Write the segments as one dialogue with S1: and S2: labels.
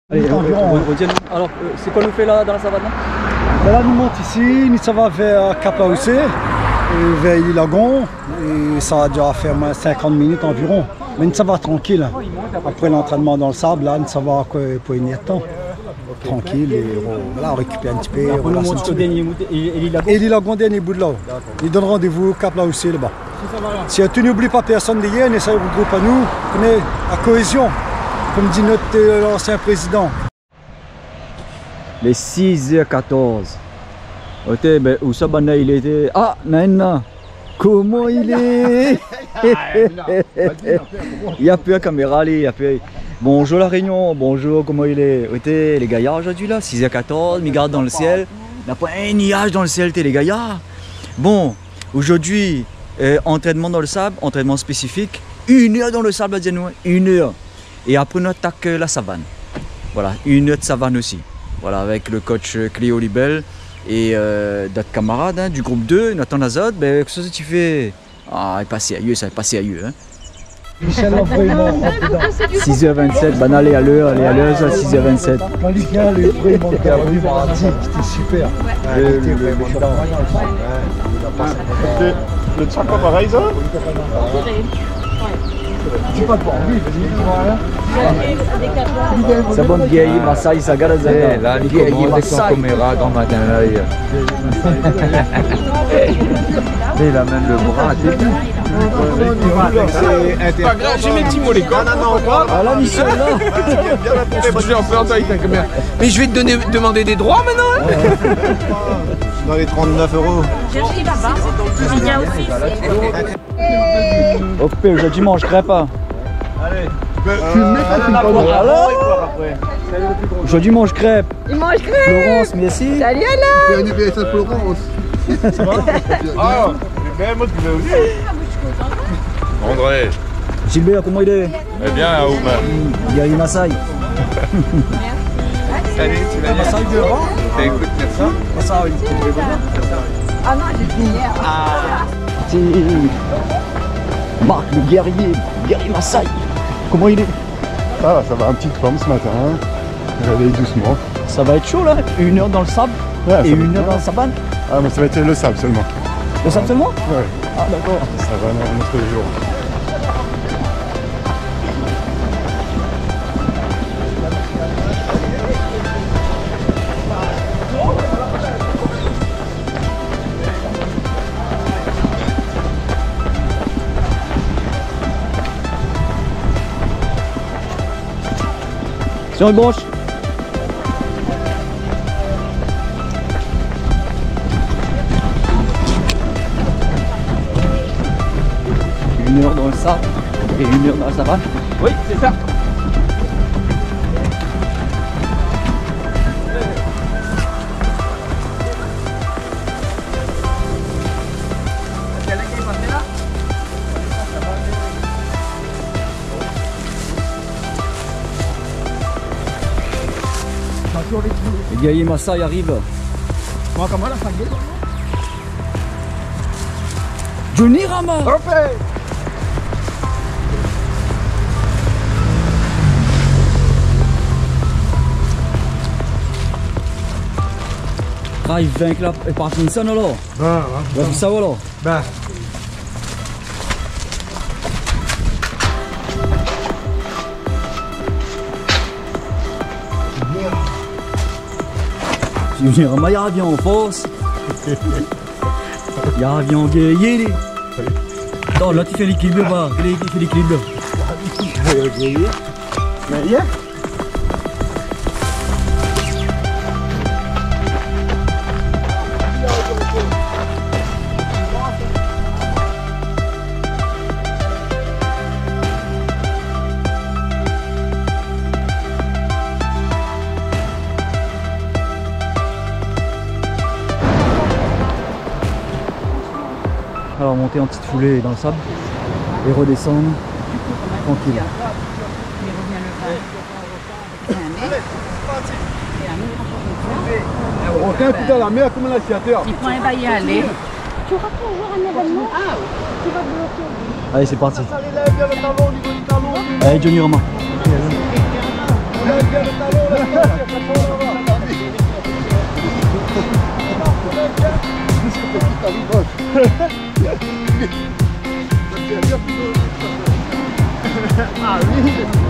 S1: Allez, alors, c'est quoi nous fait là dans la savane?
S2: Là, nous monte ici, nous ça va vers Cap-Laoussé, vers Ilagon, et ça va déjà faire 50 minutes environ. Mais nous ça va tranquille. Après l'entraînement dans le sable, là, nous ça va pour une temps. Tranquille, et voilà, on récupère un petit peu. Et l'Ilagon, dernier bout de là. Ils donnent rendez-vous Cap-Laoussé là-bas. Si tu n'oublies pas personne d'hier, on essaie de regrouper à nous, on est à cohésion, comme dit notre ancien président.
S1: Les 6h14. Ok, ben où ça, Bana, il était. Ah, Naina! Comment il est? Il n'y a plus la caméra, il y a plus. Bonjour la Réunion, bonjour, comment il est? Ok, les gaillards aujourd'hui là, 6h14, ils regardent dans le ciel. Il n'y a pas un nuage dans le ciel, les gaillards. Bon, aujourd'hui, entraînement dans le sable, entraînement spécifique. 1 heure dans le sable, dis-nous, 1 heure. Et après, on attaque la savane. Voilà, 1 heure de savane aussi. Voilà, avec le coach Cléo Libel et d'autres camarades hein, du groupe 2, Nathan Nazot, ben, que ça tu fais? Ah, il est passé ailleurs, ça est passé ailleurs. Hein.
S2: Michel Lafremont,
S1: 6h27, ben allez à l'heure, ça 6h27.
S2: Quand il vient, le vraiment c'était super.
S3: Le tchak pas pareil ça?
S1: C'est bon, Guy Massai, ça garde ça.
S4: Là, il commence son caméra dans matin là. Il amène le bras, c'est tout.
S3: C'est pas grave, j'ai mes petits mots les gars.
S1: Ah là, Michel, là.
S3: Mais je vais te demander des droits maintenant.
S4: Dans les 39 €.
S1: Ok, aujourd'hui, mange crêpe.
S4: Allez.
S1: Aujourd'hui, mange crêpe.
S5: Il mange crêpe.
S1: Florence, merci.
S5: Salut Alain.
S4: anniversaire Florence.
S3: Ça va? Ah, j'ai bien moi qui vais aussi. André.
S1: Gilbert, comment il est?
S3: Eh bien, Aouma.
S1: Gary Massai.
S3: Salut, tu vas bien?
S2: Massai devant.
S3: Écoute, merci.
S2: Massai.
S5: Ah non, j'ai fini hier.
S1: C'est Marc, le guerrier, Gary Massai. Comment il est?
S4: Ça va un petit forme ce matin. Réveille doucement.
S1: Ça va être chaud là, 1 heure dans le sable et 1 heure dans la savane.
S4: Ah, mais ça va être le sable seulement.
S1: Le sable seulement?
S4: Ouais.
S1: Ah d'accord.
S4: Ça va un autre jour.
S1: Sur une branche. Une heure dans le sable et 1 heure dans la savane.
S3: Oui, c'est ça.
S1: Le guerrier Massai arrive. Johnny Rama. Ah, il vient avec la Parkinson alors. Ouais, ça va alors. Johnny Rama, il revient en force. Il revient en guerrier. Non, là tu fais l'équilibre, bah. Il fait l'équilibre.
S2: Mais hier.
S1: Alors monter en petite foulée dans le sable et redescendre tranquille.
S2: On tient tout à la mer comme un aspirateur.
S5: Il prend un baillet à aller.
S6: Tu auras toujours un événement qui va bloquer.
S1: Allez, c'est parti. Allez, Johnny Romain.
S3: Ah oui.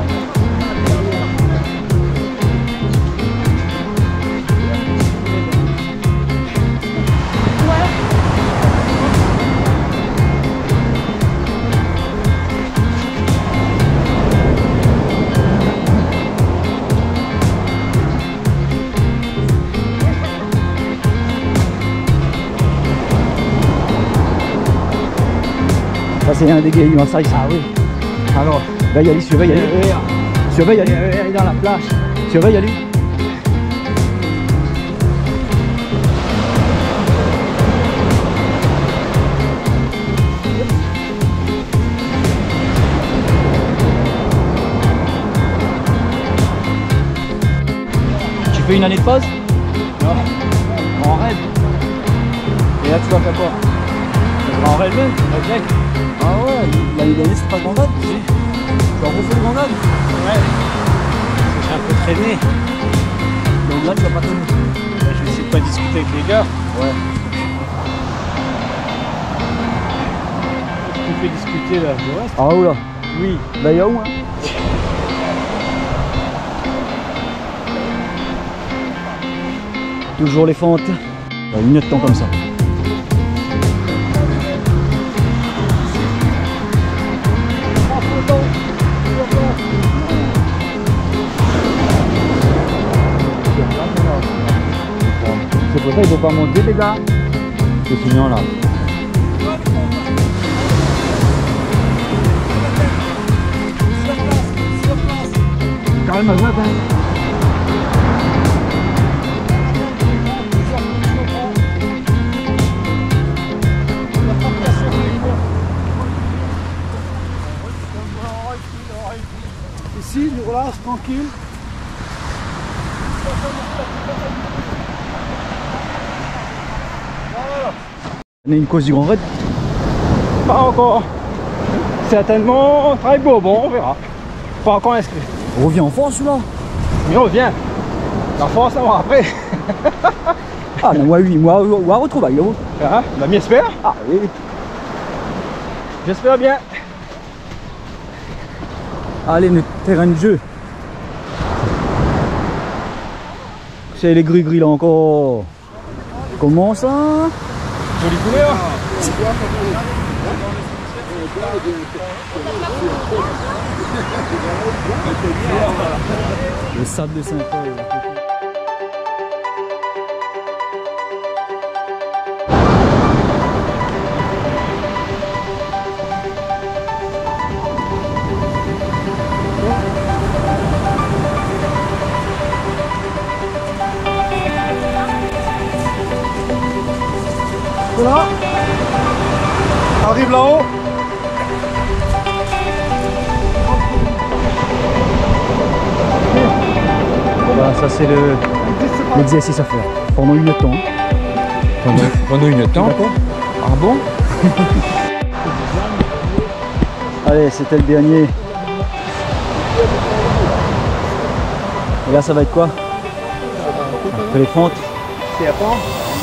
S1: Ça c'est un des gars, ça il oui. Alors, va y aller, surveille Ali. Surveille Ali.
S2: Il est dans la plage.
S1: Surveille Ali. Tu fais une année de pause? Non. En raid. Et là tu vas faire quoi? En raid même? Avec. Ah ouais, l'année dernière c'est pas grand raid? Si. Tu as refait le grand raid?
S2: Ouais. J'ai un peu traîné.
S1: Donc là tu vas pas traîner.
S2: Je vais essayer de pas discuter avec les gars.
S1: Ouais.
S2: Tu fais discuter là, je reste.
S1: Ah oula.
S2: Oui.
S1: Là il y a où hein? Toujours les fentes. Une heure de temps comme ça. C'est pour ça qu'il ne faut pas monter les gars. C'est sinon là. Calme, va.
S2: Ici, nous relâche tranquille.
S1: On est une cause du grand raid.
S2: Pas encore. Certainement, très beau, bon, on verra. Pas encore inscrit.
S1: On revient en force là.
S2: Mais on revient. La force, ça va après.
S1: Ah non, ouais, oui, moi retrouvaille.
S2: Hein? Bah, m'espère.
S1: Ah oui.
S2: J'espère bien.
S1: Allez, notre terrain de jeu. C'est les gris-gris là encore. Comment ça?
S2: Jolie couleur.
S1: Le sable de Saint-Paul.
S2: Voilà. Arrive là-haut.
S1: Voilà, ça c'est l'exercice à faire. Pendant une heure de temps.
S7: Pendant une temps.
S1: Ah bon? Allez, c'était le dernier. Et là ça va être quoi? Après les fentes.
S2: C'est à temps.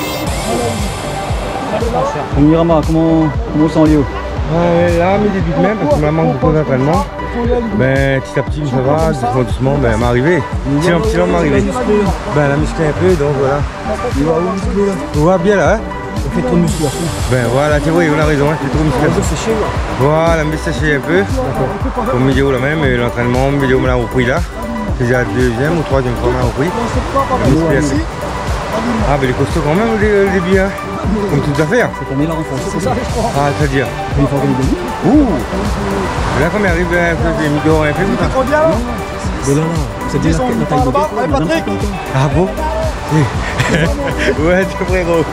S1: Mirama, comment on sent Léo?
S7: Là, mes débuts même, parce que je me manque beaucoup d'entraînement. Ben, petit à petit, ça va, doucement, ben, m'arriver. Petit à m'arriver. Ben, la musclée un peu, donc voilà.
S1: Il va où musclé là?
S7: On va bien là, hein?
S1: On fait trop de musculation.
S7: Ben voilà, c'est vrai, on a raison, hein, c'est trop musculation. Voilà, me sécher un peu. Comme vidéo là même, et l'entraînement, vidéo me l'a repris là. C'est déjà la deuxième ou troisième fois que je l'ai repris. Ah, ben les costauds quand même, le début, hein. Comme toute affaire.
S1: Cette année là renforce. C'est ça, je crois.
S7: Ah, c'est-à-dire.
S1: Il faut organiser.
S7: Ouh. Là, quand on arrive, j'ai mis dehors un peu.
S1: Mais là, c'est déjà la taille de
S2: Patrick.
S7: Ah bon? Ouais, tu frérot.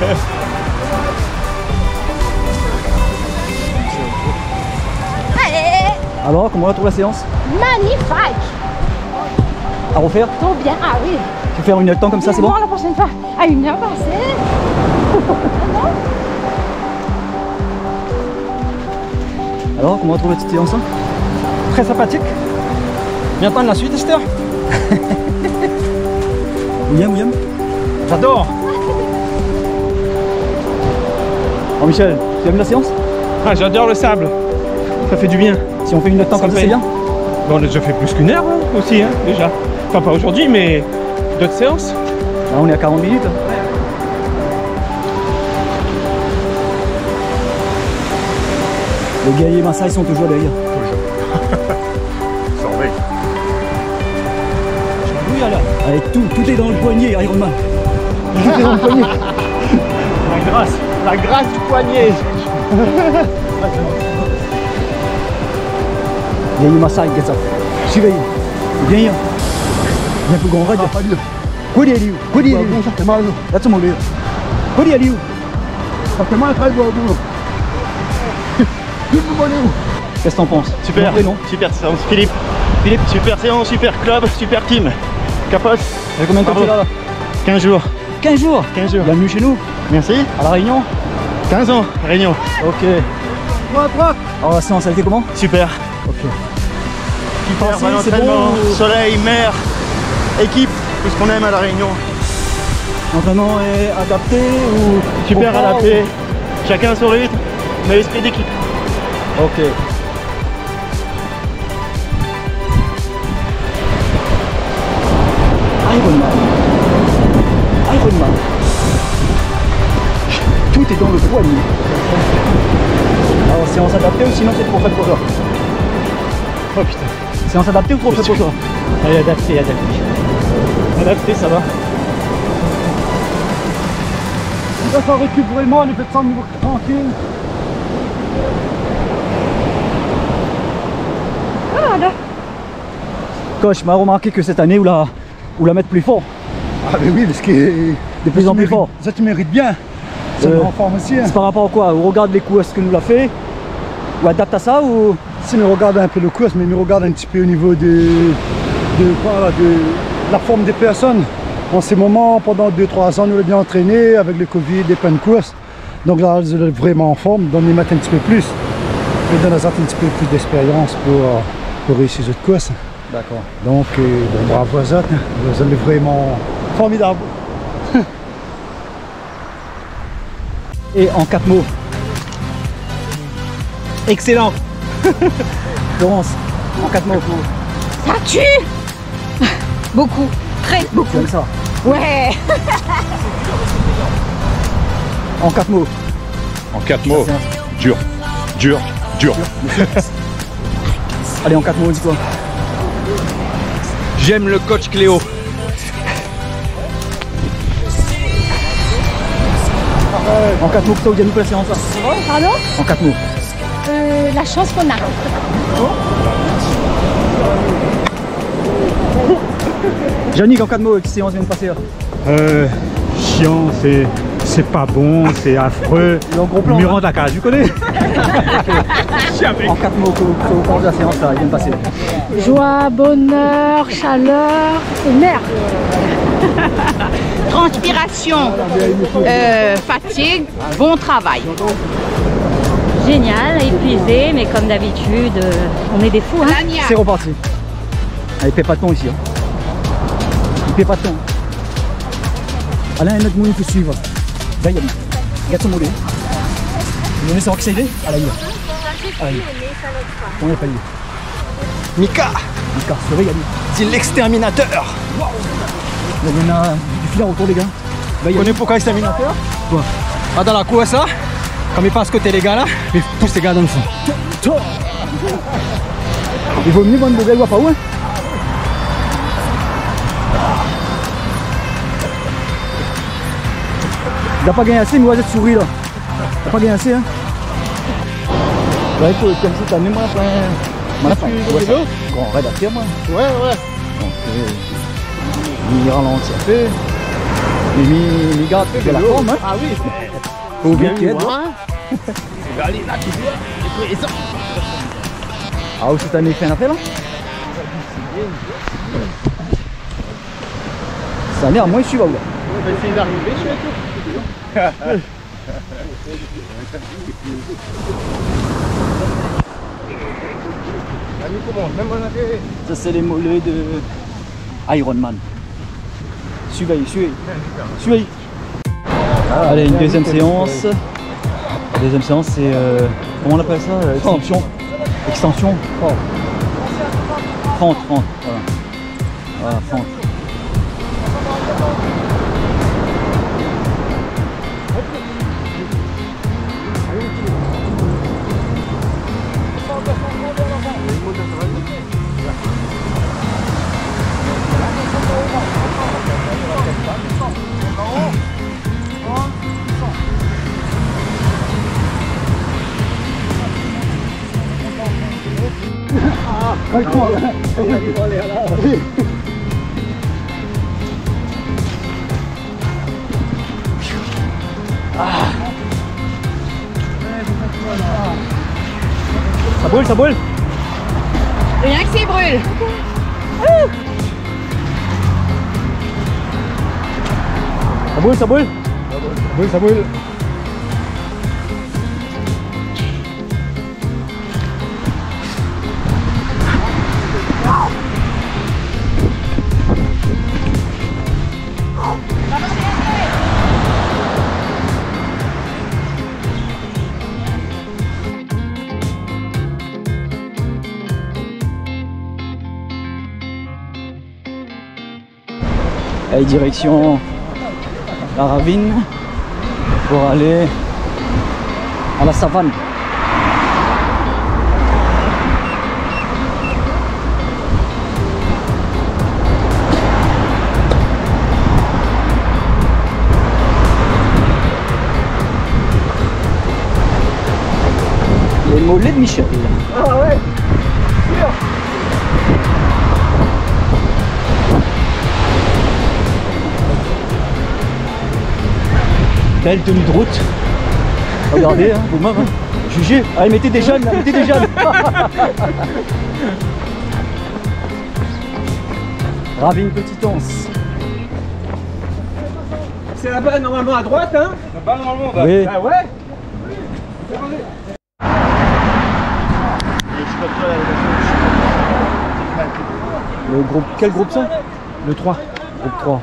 S6: Allez,
S1: Alors, comment on trouve la séance?
S6: magnifique.
S1: À refaire?
S6: Trop bien. Ah oui.
S1: Tu fais faire une heure de temps comme ça, c'est bon?
S6: Non, la prochaine fois. À 1 heure passée. Non.
S1: Alors, comment on trouve la petite séance hein?
S2: Très sympathique. Viens prendre la suite, Esther.
S1: William.
S3: J'adore.
S1: Oh Michel, tu aimes la séance?
S3: Ah, j'adore le sable. Ça fait du bien.
S1: Si on fait une autre temps comme ça, c'est bien?
S3: Bon, on a déjà fait plus qu'une heure hein, aussi, hein, déjà. Enfin, pas aujourd'hui, mais d'autres séances.
S1: Là, on est à 40 minutes. Les guerriers Maasai sont toujours derrière.
S3: Surveille.
S1: Oui, là. Allez, tout est dans le poignet, Iron Man. Tout est dans le poignet.
S3: La grâce du poignet.
S1: Guerrier Maasai, regarde ça. Suivez. Viens hier. Viens pour qu'on rade. Kodi Aliou. Kodi Aliou. Là, tout le monde est là. Kodi Aliou. Qu'est-ce que t'en penses?
S8: Super,
S1: non?
S8: super séance. Philippe, super séance, super club, super team. Capote.
S1: Ça fait combien de temps que tu es là?
S8: 15 jours.
S1: 15 jours.
S8: 15 jours.
S1: Bienvenue chez nous,
S8: Merci.
S1: à La Réunion.
S8: 15 ans, Réunion.
S1: Ok. Alors la séance, elle était comment?
S8: Super.
S1: Ok.
S8: Super,
S1: Pensez,
S8: bon
S1: c'est
S8: entraînement,
S1: bon.
S8: soleil, mer, équipe, tout ce qu'on aime à La Réunion.
S1: L'entraînement est adapté ou...
S8: Super
S1: au pas,
S8: adapté. Chacun son rythme, mais esprit d'équipe.
S1: Ok. Iron Man. Tout est dans le poignet. Alors séance adaptée ou sinon c'est trop fait pour toi?
S8: Oh putain.
S1: Séance adaptée ou trop fait pour toi?
S8: Allez, adapté. Adapté, ça va.
S2: Là, ça récupère vraiment, on fait ça tranquille.
S1: Coach m'a remarqué que cette année, vous la mettre plus fort,
S2: Ah mais oui, parce que...
S1: de plus en plus fort.
S2: Ça tu mérites bien. C'est en forme aussi. Hein.
S1: C'est par rapport à quoi? On regarde les coups, est-ce que nous l'a fait? Ou adapte à ça ou...
S2: Si me regarde un peu le course, mais me regarde un petit peu au niveau de la forme des personnes. En ces moments, pendant 2-3 ans, nous l'avons bien entraîné avec le Covid, des pleines courses. Donc là, ils sont vraiment en forme, donc ils mettent un petit peu plus. Ils donnent un petit peu plus d'expérience pour réussir cette course.
S1: D'accord.
S2: Donc, bon, bravo à eux, vous êtes vraiment formidable.
S1: Et en 4 mots.
S3: Excellent.
S1: Florence, en 4 mots.
S6: Ça tue. Beaucoup. Très beaucoup.
S1: Comme ça.
S6: Ouais.
S1: En 4 mots.
S3: En 4 mots. Dur.
S1: Allez, en 4 mots, dis-toi.
S3: J'aime le coach Cléo.
S1: En 4 mots, plutôt, dis-nous pour la séance là.
S6: Pardon?
S1: En 4 mots.
S6: La chance qu'on a.
S1: Yannick, en 4 mots, quelle séance vient de passer là?
S2: Chiant, c'est pas bon, c'est affreux.
S1: Le gros plan.
S2: Murant Dakar, tu connais?
S1: En 4 mots, que vous pensez de la séance là, il vient de passer.
S6: Joie, bonheur, chaleur et nerfs.
S5: Transpiration, fatigue, bon travail.
S9: Génial, épuisé, mais comme d'habitude, on est des fous. Hein.
S1: C'est reparti. Allez, paie pas de ton ici. Hein. Il paie pas de ton. Allez, un autre monde qui suivre. Va y aller. Regarde son mollet. Il est sur qui c'est aidé? À la gueule. On n'est pas lié.
S3: Mika,
S1: surveille, allez.
S3: c'est l'exterminateur.
S1: Il y en a du filard autour des gars. Va y
S3: Vous
S1: aller.
S3: connaissez pourquoi l'exterminateur?
S1: Quoi?
S3: Ah, dans la course, ça, comme il passe côté les gars là, il pousse les gars dans le fond.
S1: Il vaut mieux vendre des belles pas où hein? Il n'a pas gagné assez, mais vous êtes souris là. Il n'a pas gagné assez, hein? Ouais, comme si t'as mis moi, on va d'affaire, moi.
S3: Ouais.
S1: Donc, il ralentit un peu. Il garde de la forme, hein?
S3: Ah oui.
S1: Faut bien qu'il y ait. Ah, où cette année, il fait un affaire là? Cette année, à moins, il suit, là.
S3: On va essayer d'arriver chez toi.
S1: Ça, c'est les mollets de Ironman. Suivez, suivez. Suivez. Allez, une deuxième séance. La deuxième séance, c'est... comment on appelle ça? Extension. Extension. 30, voilà. Voilà, 30. Ça brûle, ça brûle.
S5: Rien que s'il brûle.
S1: Ça brûle, ça brûle.
S2: Ça brûle, ça brûle.
S1: Allez, direction la ravine pour aller à la savane. Les mollets de Michel.
S3: Ah ouais.
S1: Belle tenue de route. Regardez, hein, vous-même, hein. Jugez. Allez, mettez des jeunes, mettez des jeunes. Ravine Petite Anse.
S3: C'est là-bas normalement à droite, hein? Là-bas normalement.
S1: Oui.
S3: Ah ouais?
S1: Le groupe, quel groupe ça?
S3: Le 3.
S1: Groupe 3.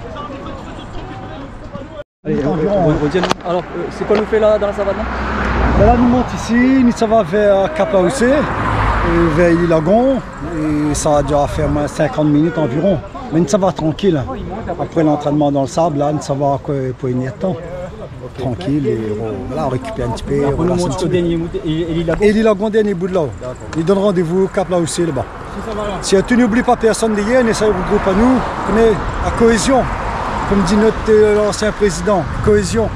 S1: Allez, retiens-nous. Alors, c'est quoi nous fait là dans la savane?
S2: Ben là, nous monte ici, ça va vers Cap-la-Houssée, vers Ely-Lagon, et ça a déjà fait 50 minutes environ. Mais ça va tranquille. Après l'entraînement dans le sable, là, ça va pour une temps. Tranquille, et voilà, on récupère un petit peu.
S1: On nous montre au dernier Ely-Lagon.
S2: Ely-Lagon, dernier bout de là. Ils donnent rendez-vous Cap-la-Houssée là-bas. Si tu n'oublies pas personne d'hier, on essaie de regrouper à nous. Connais la cohésion, comme dit notre ancien président, cohésion.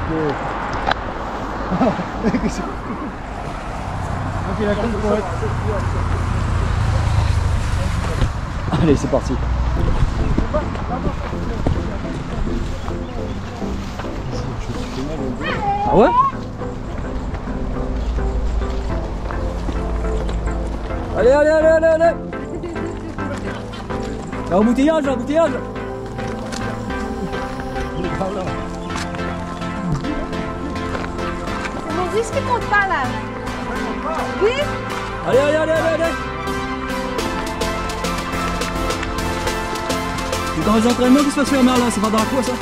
S1: Allez, c'est parti. Ah ouais? Allez, allez, allez, allez, allez! L'embouteillage, l'embouteillage!
S6: C'est mon disque qui monte pas là. Oui?
S1: Allez, allez, allez, allez, allez! C'est dans les entraînements qui se passe fermer là, c'est pas dans la cour ça?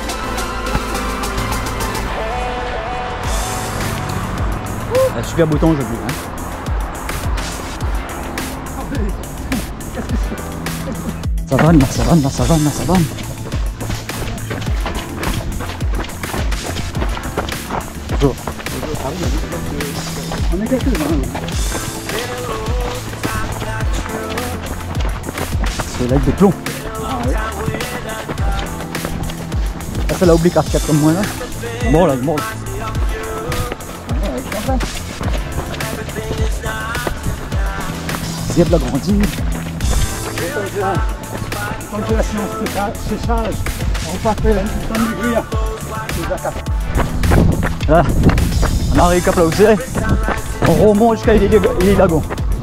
S1: Un super bouton aujourd'hui. Hein. Savane, la savane, la savane, la savane. Bonjour. On est quelques-uns. C'est l'aide de plomb. Ah, c'est la oblique arcade comme moi là. Bon là, bon. C'est de la grandine.
S2: Quand la séance séchage, on va faire une petite lumière.
S1: Là, on arrive Cap-la-Houssée, on remonte jusqu'à Ely-Lagon.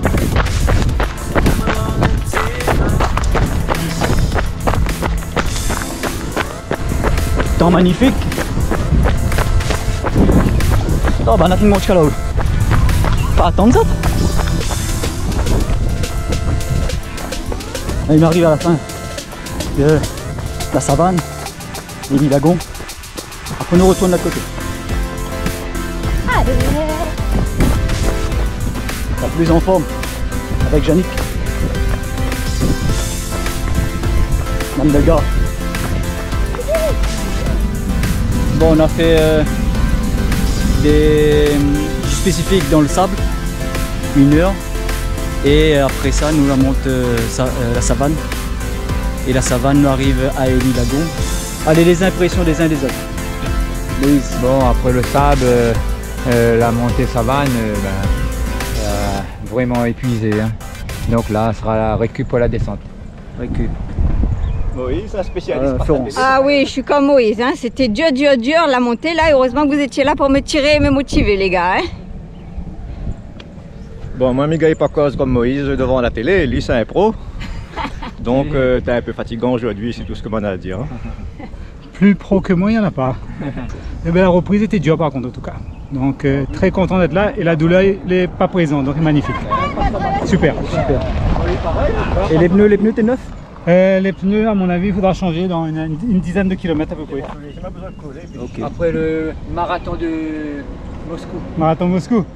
S1: Temps magnifique. Oh bah on a fini jusqu'à là-haut. Pas attendre ça. Il m'arrive à la fin. de la savane, et les lagons. Après, on retourne de l'autre côté.
S6: Allez.
S1: La plus en forme, avec Yannick. Madame de gars. Bon, on a fait des spécifiques dans le sable, 1 heure. Et après ça, nous la monte la savane. Et la savane nous arrive à Elie Lagon. Allez, les impressions des uns des autres. Moïse.
S10: Bon, après le sable, la montée savane, vraiment épuisé. Hein. Donc là, ce sera la récup pour la descente.
S1: Récup.
S8: Moïse, un spécialiste.
S5: Ah oui, je suis comme Moïse, hein. C'était dur la montée là. Heureusement que vous étiez là pour me tirer et me motiver, les gars. Hein.
S8: Bon, moi, mes gars, il pas cause comme Moïse devant la télé. Lui, c'est un pro. Donc, t'es un peu fatigant aujourd'hui, c'est tout ce que m'en a à dire. Hein.
S2: Plus pro que moi, il n'y en a pas. Et bien, la reprise était dure par contre en tout cas. Donc très content d'être là et la douleur n'est pas présente, donc magnifique. Super.
S1: Super. Et les pneus t'es neuf?
S2: Les pneus, à mon avis, il faudra changer dans une dizaine de kilomètres à peu près.
S1: Okay.
S10: Après le marathon de Moscou.
S2: Marathon Moscou.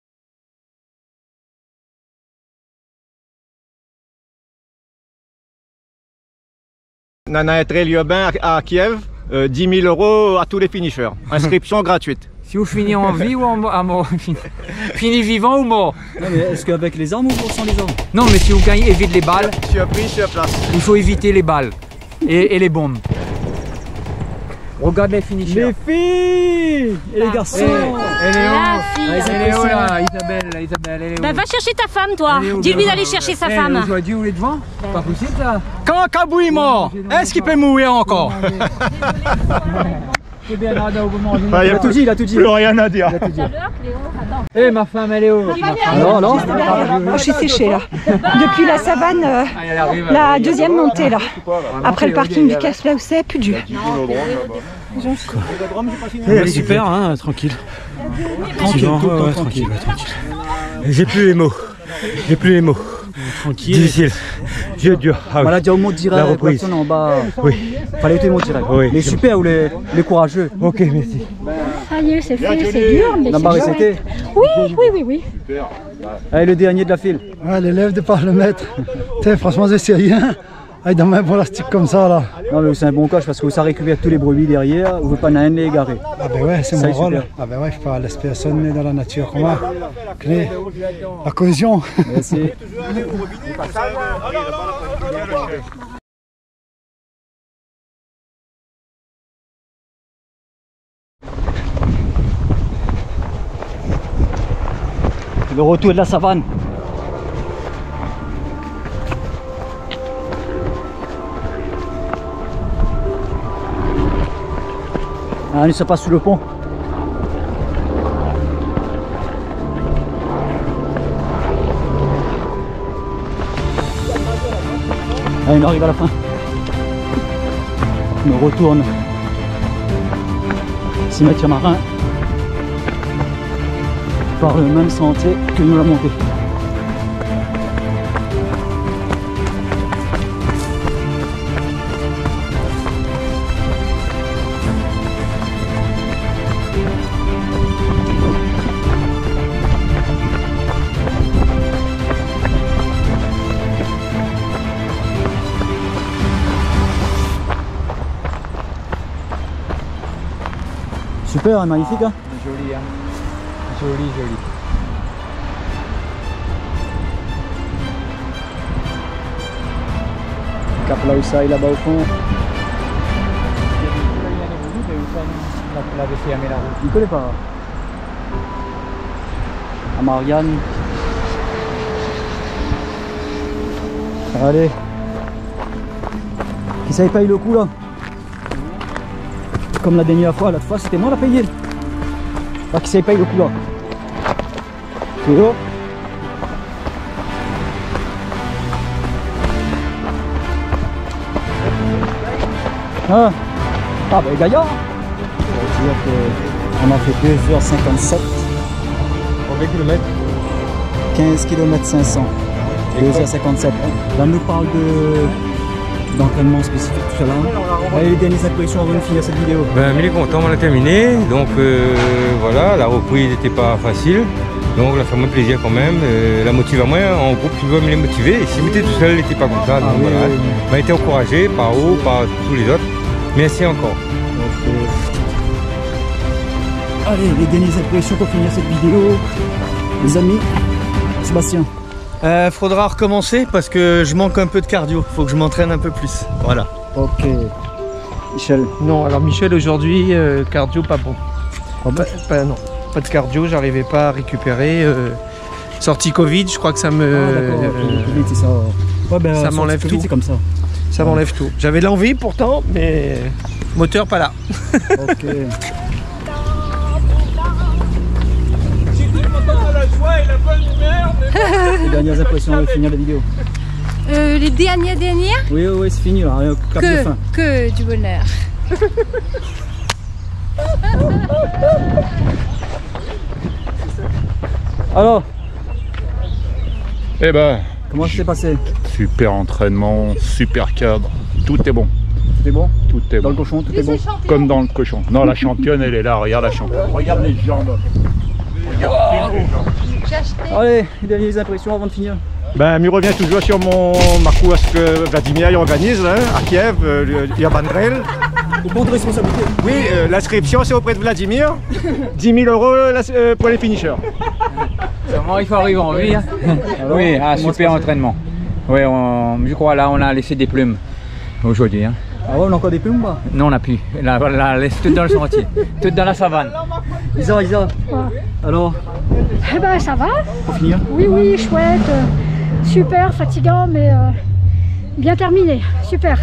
S8: Nana Trail urbain à Kiev, 10 000 € à tous les finishers. Inscription gratuite.
S10: Si vous finissez en vie ou à mort? Fini vivant ou mort?
S1: Non, mais est-ce qu'avec les armes ou sans les armes?
S10: Non, mais si vous gagnez, évite les balles.
S8: Sur prix, sur place.
S10: Il faut éviter les balles et les bombes. Regarde les finishers.
S1: Les filles et les garçons.
S10: Elle est
S6: La
S10: où?
S6: fille.
S10: Elle est où là, Isabelle, elle est où?
S6: Bah, va chercher ta femme, toi. Dis-lui d'aller chercher sa femme.
S10: Aujourd'hui, on est devant? Pas possible ça.
S3: Quand Kabou est mort, est-ce qu'il peut mourir encore?
S10: C'est bien, Nada, au moment
S1: Il a tout dit, il a tout dit.
S8: Plus rien à dire.
S10: Eh, ma femme, elle est où?
S1: Alors, non.
S5: Je suis séchée là. Depuis la savane, la deuxième montée là. Après le parking du Castle House, c'est plus dur.
S2: Super, hein, tranquille.
S1: Tranquille, tout le temps,
S2: tranquille.
S7: J'ai plus les mots. J'ai plus les mots.
S2: Tranquille.
S7: Difficile. Jeu dur. Ah oui.
S1: Voilà, déjà au mot direct,
S7: La reprise.
S1: personne en bas.
S7: Oui.
S1: Fallait être au mot direct.
S7: Oui.
S1: Les super ou les courageux.
S7: Ok, merci.
S6: Ça y est, c'est fait, c'est dur, mais
S1: La
S6: c'est
S1: barre est
S6: chouette.
S1: c'était.
S6: Oui.
S1: Allez, le dernier de la file.
S2: Ouais, l'élève de par le mètre. Franchement, c'est rien. Avec dans un plastique comme ça là.
S1: Non, mais c'est un bon coche parce que ça récupère tous les brebis derrière. Vous ne pouvez pas n'en les égarer.
S2: Ah ben ouais, c'est
S1: Ça,
S2: mon
S1: c'est
S2: rôle.
S1: super.
S2: Ah ben ouais, il faut pas laisser personne dans la nature. Comment créer la cohésion.
S1: Merci. Le retour de la savane. Ah, ça passe sous le pont. Allez, on arrive à la fin. On retourne. Cimetière marin. Par le même sentier que nous la montée. Super, hein, magnifique. Hein.
S10: Joli, hein. Joli.
S1: Cap là où ça est là-bas au fond. Il ne connaît pas. À Marianne. Allez. Qui ça paye le coup là? Comme la dernière fois, l'autre fois c'était moi la payer. Pas qui ça paye le coup là. C'est haut. Ah ben Gaillard. On en fait 2h57.
S7: Combien de kilomètres?
S1: 15 km 500. 2h57. Là on nous parle de d'entraînement spécifique, tout ça là. Allez, les dernières impressions avant de finir cette vidéo.
S7: Ben, il est content, on a terminé. Donc voilà, la reprise n'était pas facile. Donc ça fait moins plaisir quand même. La motive à moi, en groupe, tu dois me les motiver. Et si vous étiez tout seul, il n'était pas comme ça. Donc
S1: oui,
S7: voilà.
S1: Oui, oui.
S7: On a été encouragé par vous, par tous les autres. Merci encore.
S1: Allez, les dernières impressions pour finir cette vidéo. Les amis, Sébastien.
S11: Faudra recommencer parce que je manque un peu de cardio. Faut que je m'entraîne un peu plus. Voilà.
S1: Ok. Michel.
S3: Non, alors Michel aujourd'hui, cardio pas bon. Non, pas de cardio, j'arrivais pas à récupérer. Sortie Covid, je crois que ça me.
S1: Covid, c'est ça. Ouais, ben,
S3: ça m'enlève tout.
S1: C'est comme ça.
S3: Ça m'enlève tout. J'avais l'envie pourtant, mais moteur pas là.
S1: Ok. Les dernières impressions avant de finir la vidéo.
S6: Les dernières
S1: Oui, oui, c'est fini là, cap de fin.
S6: Que du bonheur.
S1: Alors,
S12: eh ben,
S1: comment ça s'est passé?
S12: Super entraînement, super cadre, tout est bon.
S1: Tout est bon?
S12: Tout est
S1: dans
S12: bon.
S1: Le cochon, tout est bon?
S12: Comme dans le cochon. Non, la championne, elle est là, regarde la championne. Regarde les jambes. Regarde les jambes.
S1: Allez, les dernières impressions avant de finir.
S8: Ben, je reviens toujours sur ma course que Vladimir organise hein, à Kiev, Urban Trail.
S1: Bonne responsabilité.
S8: Oui, l'inscription c'est auprès de Vladimir. 10 000 € pour les finishers.
S10: Sûrement, il faut arriver en vie. Hein. Oui, un super entraînement. Oui, je crois là on a laissé des plumes aujourd'hui. Hein.
S1: Ah ouais, on a encore des plumes ou pas?
S10: Non, on n'a plus. Là, on laisse tout dans le sentier, tout dans la savane.
S1: Isa, alors?
S6: Eh ben ça va.
S1: Pour finir?
S6: Oui, oui, chouette. Super, fatigant, mais bien terminé. Super.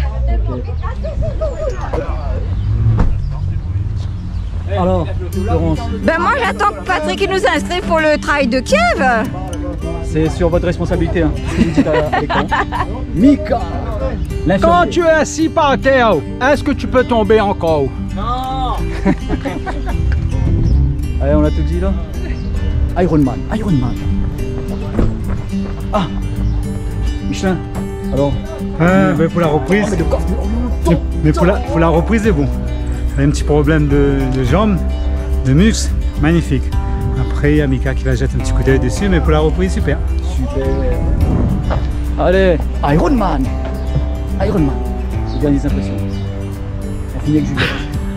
S1: Alors, Florence?
S5: Ben moi j'attends que Patrick nous inscrive pour le trail de Kiev.
S1: C'est sur votre responsabilité, hein. Ce que vous dites à l'écran. Mika!
S13: Quand tu es assis par terre, est-ce que tu peux tomber encore?
S1: Non. Allez, on a tout dit là. Ironman. Ah, Michelin, alors
S2: ben pour la reprise, mais pour la reprise c'est bon. J'avais un petit problème de jambes, de muscles, magnifique. Après il y a Mika qui va jeter un petit coup d'œil dessus, mais pour la reprise super.
S1: Super. Allez, Ironman. Les dernières impressions. On finit avec Julien.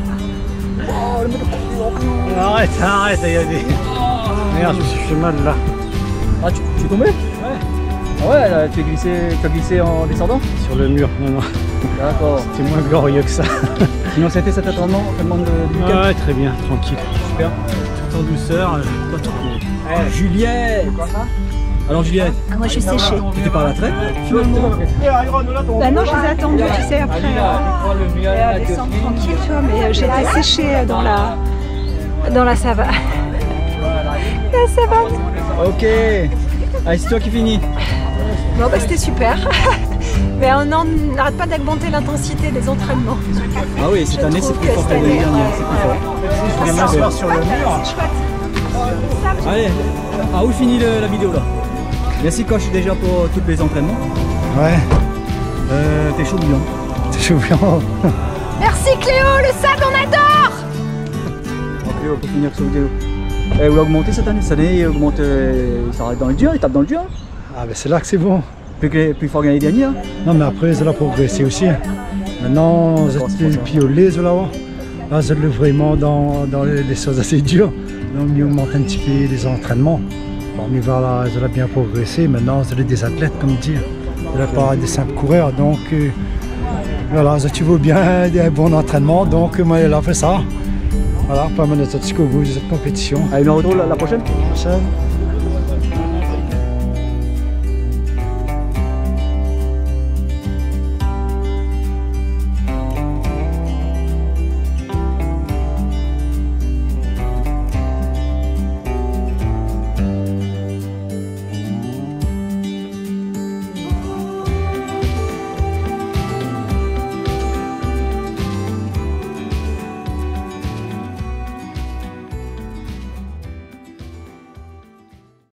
S2: Arrête, il y a des... Merde, je suis mal là.
S1: Ah, tu es tombé? Ouais. Ah ouais, là, tu as glissé en descendant?
S2: Sur le mur, non.
S1: D'accord.
S2: C'était moins glorieux que ça.
S1: Sinon, c'était cet entraînement de week-end?
S2: Ouais, très bien, tranquille.
S1: Super.
S2: Tout en douceur, pas trop.
S1: Juliette! Alors Juliette?
S5: Moi je suis séchée.
S1: Tu étais pas à la traite finalement?
S5: Bah non, je les ai attendus, tu sais, après à descendre tranquille, tu vois, mais j'étais séchée dans la savane. La savane.
S1: Ok. Allez, c'est toi qui finis.
S5: Bon bah c'était super. Mais on n'arrête pas d'augmenter l'intensité des entraînements.
S1: Ah oui, cette année c'est plus fort que l'année dernière, c'est plus fort.
S2: C'est sur le mur.
S5: C'est chouette.
S1: Allez, où finit la vidéo là? Merci coach déjà pour tous les entraînements.
S2: Ouais.
S1: T'es chaud bouillant.
S2: T'es chaud bouillant.
S5: Merci Cléo, le sable on adore.
S1: Bon, Cléo, pour finir cette vidéo. Vous l'augmentez cette année? Cette année il augmente, il s'arrête dans le dur, il tape dans le dur.
S2: Ah ben c'est là que c'est bon.
S1: Plus fort que l'année dernière.
S2: Non mais après ça a progressé aussi. Maintenant, vous êtes piolés là-haut. Là, vous êtes vraiment dans les choses assez dures. Donc, on augmente un petit peu les entraînements. Bon, mais voilà, vous avez bien progressé. Maintenant, vous êtes des athlètes, comme dire. Vous n'êtes pas des simples coureurs. Donc, voilà, tu veux bien un bon entraînement. Donc, moi, là, fait ça. Voilà, pas mal de cette compétition.
S1: Allez, on se retrouve la prochaine.